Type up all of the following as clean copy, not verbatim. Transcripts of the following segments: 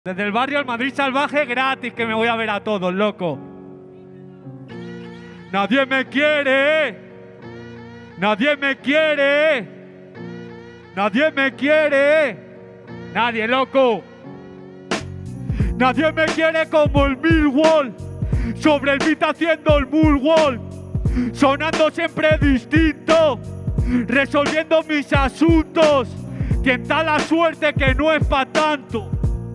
Desde el barrio al Madrid salvaje gratis, que me voy a ver a todos, loco. Nadie me quiere. Nadie me quiere. Nadie me quiere. Nadie, loco. Nadie me quiere como el Millwall. Sobre el beat haciendo el moonwalk. Sonando siempre distinto. Resolviendo mis asuntos. Tienta la suerte que no es pa' tanto.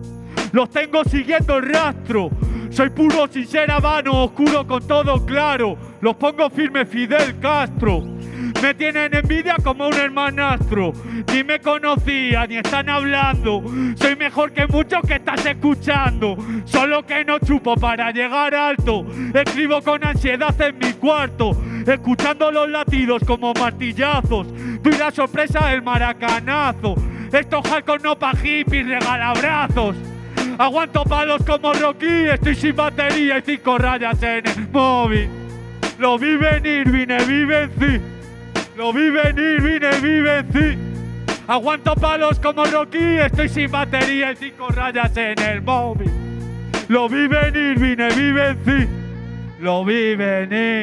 Los tengo siguiendo el rastro. Soy puro sin ser habano, oscuro con todo claro. Los pongo firme Fidel Castro. Me tienen envidia como un hermanastro. Ni me conocían ni están hablando. Soy mejor que muchos que estás escuchando. Solo que no chupo para llegar alto. Escribo con ansiedad en mi cuarto, escuchando los latidos como martillazos. Doy la sorpresa el maracanazo. Estos jalcos no pa' hippies, regalabrazos. Aguanto palos como Rocky, estoy sin batería y 5 rayas en el móvil. Lo vi venir, vine, vi, vencí. Lo vi venir, vine, vi, vencí. Aguanto palos como Rocky, estoy sin batería y 5 rayas en el móvil. Lo vi venir, vine, vi, vencí. Lo vi venir.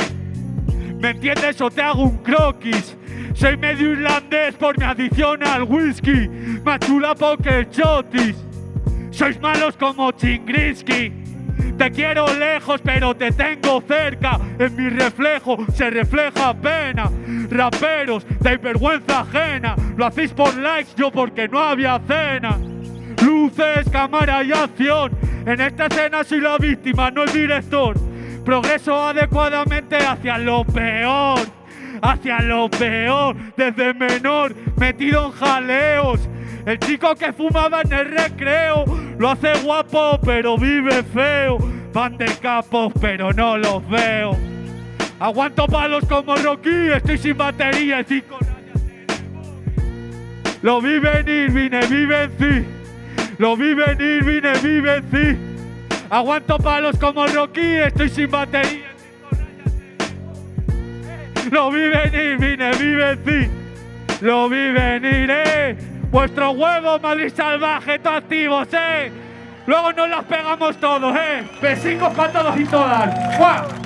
¿Me entiendes o te hago un croquis? Soy medio irlandés por mi adicción al whisky. Más chula que chotis. Sois malos como Chingrisky. Te quiero lejos pero te tengo cerca. En mi reflejo se refleja pena. Raperos, dais vergüenza ajena. Lo hacéis por likes, yo porque no había cena. Luces, cámara y acción. En esta escena soy la víctima, no el director. Progreso adecuadamente hacia lo peor. Hacia lo peor, desde menor, metido en jaleos. El chico que fumaba en el recreo lo hace guapo, pero vive feo. Van de capos, pero no los veo. Aguanto palos como Rocky, estoy sin batería y 5 rayas en el móvil. Lo vi venir, vine, vi, vencí. Lo vi venir, vine, vi, vencí. Aguanto palos como Rocky, estoy sin batería y 5 rayas en el móvil. Lo vi venir, vine, vi, vencí. Lo vi venir, Vuestro huevo, Madrid salvaje, todos activos, Luego nos las pegamos todos, Besicos para todos y todas. ¡Guau!